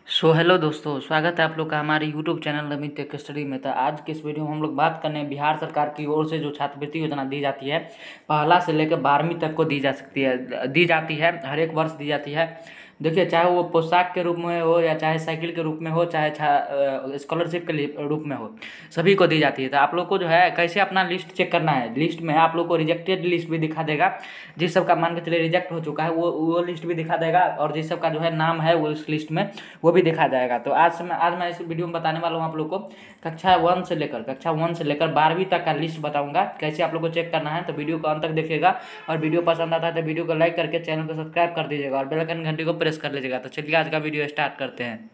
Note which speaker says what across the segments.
Speaker 1: Hello दोस्तों, स्वागत है आप लोग का हमारे YouTube channel Naveen tech study में। तो आज के इस वीडियो में हम लोग बात करने बिहार सरकार की ओर से जो छात्रवृत्ति योजना दी जाती है, पहला से लेकर 12वीं तक को दी जाती है, हर एक वर्ष दी जाती है। देखिए, चाहे वो पोशाक के रूप में हो या चाहे साइकिल के रूप में हो, चाहे स्कॉलरशिप के रूप में हो, सभी को दी जाती है। तो आप लोग को जो है कैसे अपना लिस्ट चेक करना है, लिस्ट में आप लोग को रिजेक्टेड लिस्ट भी दिखा देगा। जिस सबका मान के चलिए रिजेक्ट हो चुका है वो लिस्ट भी दिखा देगा, और जिस सबका जो है नाम है वो उस लिस्ट में वो भी दिखा जाएगा। तो आज मैं इस वीडियो में बताने वाला हूँ आप लोग को कक्षा 1 से लेकर 12वीं तक का लिस्ट बताऊंगा कैसे आप लोग को चेक करना है। तो वीडियो को अंत तक देखिएगा, और वीडियो पसंद आता है तो वीडियो को लाइक करके चैनल को सब्सक्राइब कर दीजिएगा और बेल आइकन घंटी को प्रेस कर लीजिएगा। तो चलिए आज का वीडियो स्टार्ट करते हैं।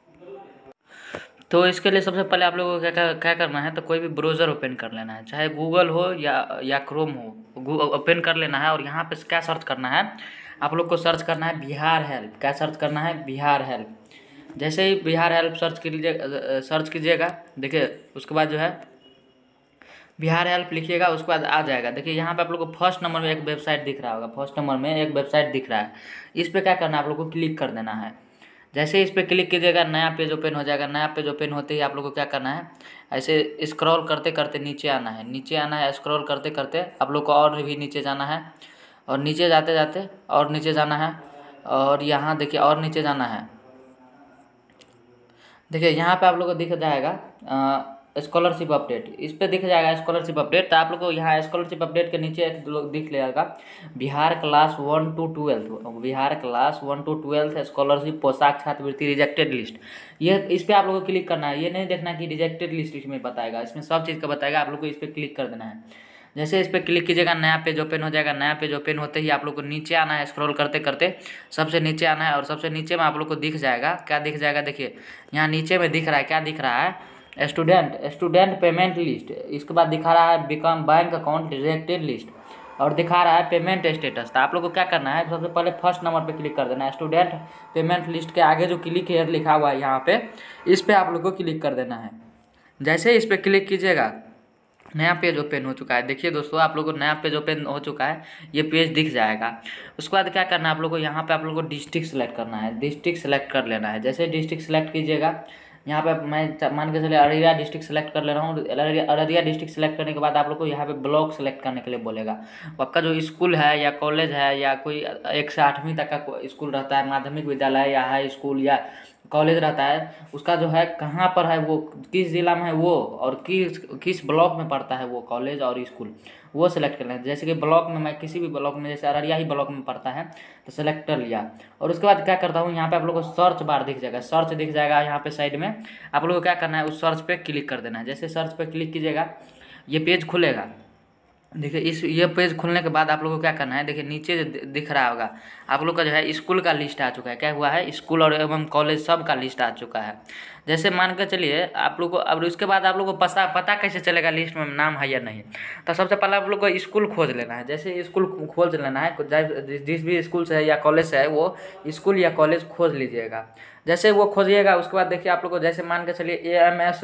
Speaker 1: तो इसके लिए सबसे पहले आप लोगों को क्या करना है, तो कोई भी ब्राउज़र ओपन कर लेना है, चाहे गूगल हो या क्रोम हो, ओपन कर लेना है। और यहाँ पे क्या सर्च करना है, आप लोग को सर्च करना है बिहार हेल्प। क्या सर्च करना है? बिहार हेल्प। जैसे ही बिहार हेल्प सर्च कीजिएगा, देखिए उसके बाद जो है बिहार हेल्प लिखिएगा, उसके बाद आ जाएगा। देखिए यहाँ पे आप लोग को फर्स्ट नंबर में एक वेबसाइट दिख रहा होगा, फर्स्ट नंबर में एक वेबसाइट दिख रहा है। इस पर क्या करना है, आप लोग को क्लिक कर देना है। जैसे इस पर क्लिक कीजिएगा, नया पेज ओपन हो जाएगा। नया पेज ओपन होते ही आप लोग को क्या करना है, ऐसे स्क्रॉल करते करते नीचे आना है, स्क्रॉल करते करते आप लोग को और भी नीचे जाना है, और नीचे जाते जाते और नीचे जाना है। और यहाँ देखिए और नीचे जाना है। देखिए यहाँ पे आप लोग को दिख जाएगा स्कॉलरशिप अपडेट, इस पे दिख जाएगा स्कॉलरशिप अपडेट। तो आप लोग को यहाँ स्कॉलरशिप अपडेट के नीचे एक दिख जाएगा Bihar class 1 to 12, Bihar class 1 to 12 scholarship पोशाक छात्रवृत्ति रिजेक्टेड लिस्ट। ये इस पे आप लोगों को क्लिक करना है। ये नहीं देखना कि रिजेक्टेड लिस्ट इसमें बताएगा, इसमें सब चीज़ का बताएगा। आप लोग को इस पर क्लिक कर देना है। जैसे इस पर क्लिक कीजिएगा, नया पेज ओपन हो जाएगा। नया पेज ओपन होते ही आप लोग को नीचे आना है, स्क्रॉल करते करते सबसे नीचे आना है, और सबसे नीचे में आप लोग को दिख जाएगा, क्या दिख जाएगा, देखिए यहाँ नीचे में दिख रहा है, क्या दिख रहा है, स्टूडेंट पेमेंट लिस्ट। इसके बाद दिखा रहा है बिकम बैंक अकाउंट रिजेक्टेड लिस्ट, और दिखा रहा है पेमेंट स्टेटस। तो आप लोग को क्या करना है, सबसे पहले फर्स्ट नंबर पे क्लिक कर देना है। स्टूडेंट पेमेंट लिस्ट के आगे जो क्लिक हेयर लिखा हुआ है यहाँ पे, इस पर आप लोग को क्लिक कर देना है। जैसे इस पर क्लिक कीजिएगा, नया पेज ओपन हो चुका है। देखिए दोस्तों, आप लोगों को नया पेज ओपन हो चुका है, ये पेज दिख जाएगा। उसके बाद क्या करना है, आप लोग को यहाँ पे आप लोग को डिस्ट्रिक्ट सेलेक्ट करना है, डिस्ट्रिक्ट सेलेक्ट कर लेना है। जैसे डिस्ट्रिक्ट सेलेक्ट कीजिएगा, यहाँ पे मैं मान के चलिए अररिया डिस्ट्रिक्ट सेलेक्ट कर ले रहा हूँ। अररिया डिस्ट्रिक्ट सेलेक्ट करने के बाद आप लोग को यहाँ पे ब्लॉक सेलेक्ट करने के लिए बोलेगा। आपका जो स्कूल है या कॉलेज है या कोई 1 से 8वीं तक का स्कूल रहता है, माध्यमिक विद्यालय या हाई स्कूल या कॉलेज रहता है, उसका जो है कहाँ पर है, वो किस जिला में है वो, और किस ब्लॉक में पड़ता है वो कॉलेज और स्कूल, वो सेलेक्ट कर लें। जैसे कि ब्लॉक में मैं किसी भी ब्लॉक में, जैसे अररिया ही ब्लॉक में पड़ता है, तो सेलेक्ट कर लिया। और उसके बाद क्या करता हूँ, यहाँ पे आप लोग को सर्च बार दिख जाएगा, सर्च दिख जाएगा यहाँ पे साइड में। आप लोग को क्या करना है, उस सर्च पे क्लिक कर देना है। जैसे सर्च पे क्लिक कीजिएगा, ये पेज खुलेगा। देखिए ये पेज खुलने के बाद आप लोगों को क्या करना है, देखिए नीचे दिख रहा होगा आप लोग का जो है स्कूल का लिस्ट आ चुका है। क्या हुआ है, स्कूल और एवं कॉलेज सब का लिस्ट आ चुका है। जैसे मान के चलिए आप लोग को, अब उसके बाद आप लोग को पता कैसे चलेगा लिस्ट में नाम है या नहीं। तो सबसे पहले आप लोग को स्कूल खोज लेना है। जैसे स्कूल खोज लेना है, जिस भी स्कूल से है या कॉलेज से है, वो स्कूल या कॉलेज खोज लीजिएगा। जैसे वो खोजिएगा, उसके बाद देखिए आप लोग को, जैसे मान के चलिए AMS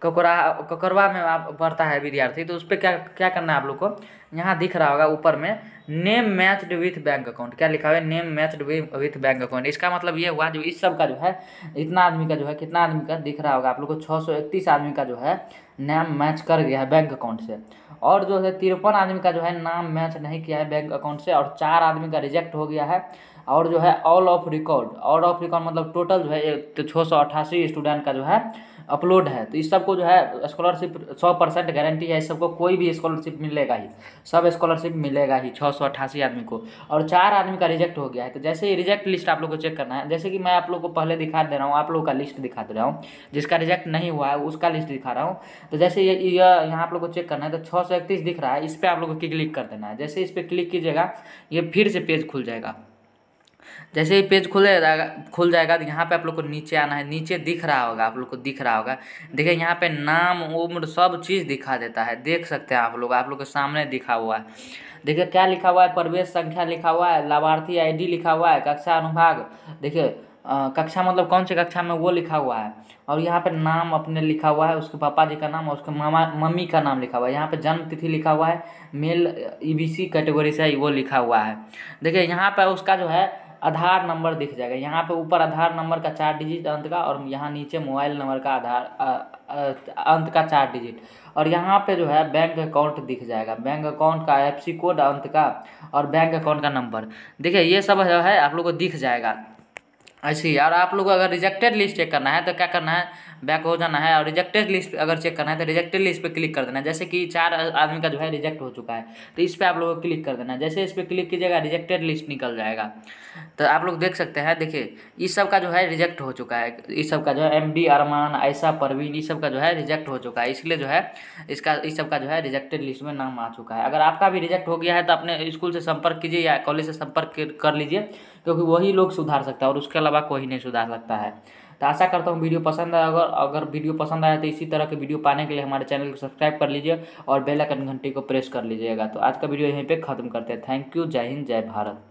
Speaker 1: ककरवा में आप पढ़ता है विद्यार्थी, तो उस पर क्या क्या करना है आप लोग को, यहाँ दिख रहा होगा ऊपर में name matched with bank account. क्या लिखा हुआ है, name matched with bank account. इसका मतलब ये हुआ, जो इस सब का जो है, इतना आदमी का जो है, कितना आदमी का दिख रहा होगा आप लोग को, 631 आदमी का जो है नाम मैच कर गया है बैंक अकाउंट से। और जो है 53 आदमी का जो है नाम मैच नहीं किया है बैंक अकाउंट से, और 4 आदमी का रिजेक्ट हो गया है। और जो है ऑल ऑफ रिकॉर्ड मतलब टोटल जो है 688 स्टूडेंट का जो है अपलोड है। तो इस सबको जो है स्कॉलरशिप 100% गारंटी है, इस सबको कोई भी स्कॉलरशिप मिलेगा ही, सब स्कॉलरशिप मिलेगा ही 688 आदमी को। और 4 आदमी का रिजेक्ट हो गया है। तो जैसे ही रिजेक्ट लिस्ट आप लोग को चेक करना है, जैसे कि मैं आप लोग को पहले दिखा दे रहा हूँ, आप लोग का लिस्ट दिखा दे रहा हूँ, जिसका रिजेक्ट नहीं हुआ है उसका लिस्ट दिखा रहा हूँ। तो जैसे ये यहाँ आप लोग को चेक करना है, तो 631 दिख रहा है, इस पर आप लोग को क्लिक कर देना है। जैसे इस पर क्लिक कीजिएगा, ये फिर से पेज खुल जाएगा। जैसे ही पेज खुल जाएगा तो यहाँ पे आप लोग को नीचे आना है। नीचे दिख रहा होगा, आप लोग को दिख रहा होगा, देखिए यहाँ पे नाम उम्र सब चीज़ दिखा देता है, देख सकते हैं आप लोग के सामने दिखा हुआ है। देखिए क्या लिखा हुआ है, प्रवेश संख्या लिखा हुआ है, लाभार्थी ID लिखा हुआ है, कक्षा अनुभाग, देखिए कक्षा मतलब कौन सी कक्षा में वो लिखा हुआ है। और यहाँ पे नाम अपने लिखा हुआ है, उसके पापा जी का नाम और उसके मम्मी का नाम लिखा हुआ है। यहाँ पे जन्म तिथि लिखा हुआ है, मेल EBC कैटेगरी से वो लिखा हुआ है। देखिए यहाँ पे उसका जो है आधार नंबर दिख जाएगा। यहाँ पे ऊपर आधार नंबर का 4 डिजिट अंत का, और यहाँ नीचे मोबाइल नंबर का अंत का 4 डिजिट, और यहाँ पे जो है बैंक अकाउंट दिख जाएगा, बैंक अकाउंट का IFSC कोड अंत का, और बैंक अकाउंट का नंबर। देखिए ये सब जो है आप लोग को दिख जाएगा ऐसे ही। और आप लोग को अगर रिजेक्टेड लिस्ट चेक करना है तो क्या करना है, बैक हो जाना है, और रिजेक्टेड लिस्ट अगर चेक करना है तो रिजेक्टेड लिस्ट पे क्लिक कर देना है। जैसे कि 4 आदमी का जो है रिजेक्ट हो चुका है, तो इस पे आप लोगों को क्लिक कर देना है। जैसे इस पे क्लिक कीजिएगा रिजेक्टेड लिस्ट निकल जाएगा। तो आप लोग देख सकते हैं, देखिए इस सब का जो है रिजेक्ट हो चुका है, इस सब का जो है MD अरमान, आयशा परवीन, इस सब का जो है रिजेक्ट हो चुका है, इसलिए जो है इस सब का जो है रिजेक्टेड लिस्ट में नाम आ चुका है। अगर आपका भी रिजेक्ट हो गया है तो अपने स्कूल से संपर्क कीजिए या कॉलेज से संपर्क कर लीजिए, क्योंकि वही लोग सुधार सकता है और उसके अलावा कोई नहीं सुधार सकता है। तो आशा करता हूँ वीडियो पसंद आया। अगर वीडियो पसंद आया तो इसी तरह के वीडियो पाने के लिए हमारे चैनल को सब्सक्राइब कर लीजिए और बेल आइकन घंटी को प्रेस कर लीजिएगा। तो आज का वीडियो यहीं पे ख़त्म करते हैं। Thank you. जय हिंद, जय भारत।